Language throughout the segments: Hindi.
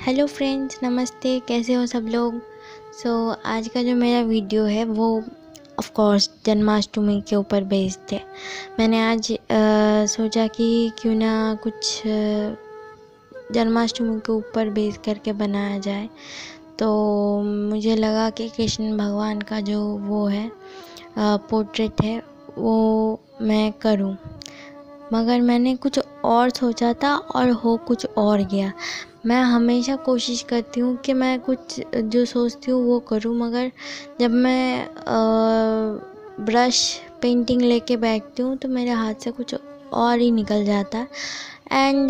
हेलो फ्रेंड्स, नमस्ते। कैसे हो सब लोग। आज का जो मेरा वीडियो है वो ऑफ कोर्स जन्माष्टमी के ऊपर बेस्ड है। मैंने आज सोचा कि क्यों ना कुछ जन्माष्टमी के ऊपर बेस करके बनाया जाए। तो मुझे लगा कि कृष्ण भगवान का जो वो है पोर्ट्रेट है वो मैं करूं, मगर मैंने कुछ और सोचा था और हो कुछ और गया। मैं हमेशा कोशिश करती हूँ कि मैं कुछ जो सोचती हूँ वो करूँ, मगर जब मैं ब्रश पेंटिंग लेके बैठती हूँ तो मेरे हाथ से कुछ और ही निकल जाता है एंड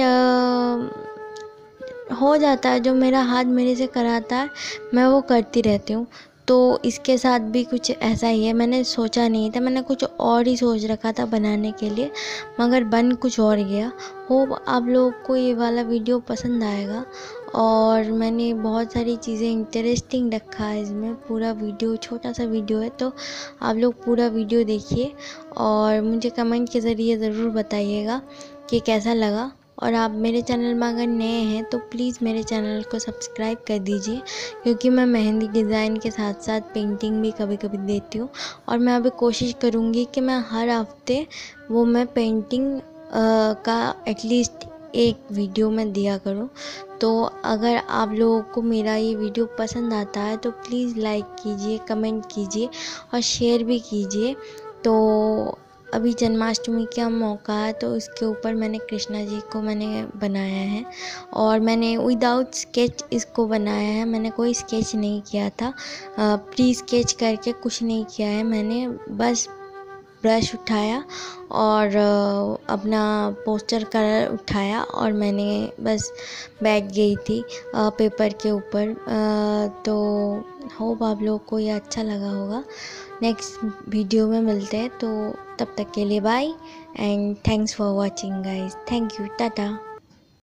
हो जाता है। जो मेरा हाथ मेरे से कराता है मैं वो करती रहती हूँ। तो इसके साथ भी कुछ ऐसा ही है। मैंने सोचा नहीं था, मैंने कुछ और ही सोच रखा था बनाने के लिए, मगर बन कुछ और गया। होप आप लोगों को ये वाला वीडियो पसंद आएगा। और मैंने बहुत सारी चीज़ें इंटरेस्टिंग रखा है इसमें। पूरा वीडियो छोटा सा वीडियो है, तो आप लोग पूरा वीडियो देखिए और मुझे कमेंट के ज़रिए ज़रूर बताइएगा कि कैसा लगा। और आप मेरे चैनल में अगर नए हैं तो प्लीज़ मेरे चैनल को सब्सक्राइब कर दीजिए, क्योंकि मैं मेहंदी डिज़ाइन के साथ साथ पेंटिंग भी कभी कभी देती हूँ। और मैं अभी कोशिश करूँगी कि मैं हर हफ्ते वो मैं पेंटिंग का एटलीस्ट एक वीडियो में दिया करूँ। तो अगर आप लोगों को मेरा ये वीडियो पसंद आता है तो प्लीज़ लाइक कीजिए, कमेंट कीजिए और शेयर भी कीजिए। तो अभी जन्माष्टमी का मौका है तो इसके ऊपर मैंने कृष्णा जी को मैंने बनाया है और मैंने विदाउट स्केच इसको बनाया है। मैंने कोई स्केच नहीं किया था, प्री स्केच करके कुछ नहीं किया है। मैंने बस ब्रश उठाया और अपना पोस्टर कलर उठाया और मैंने बस बैठ गई थी पेपर के ऊपर। तो होप आप लोगों को ये अच्छा लगा होगा। नेक्स्ट वीडियो में मिलते हैं, तो तब तक के लिए bye and thanks for watching guys. Thank you, Tata.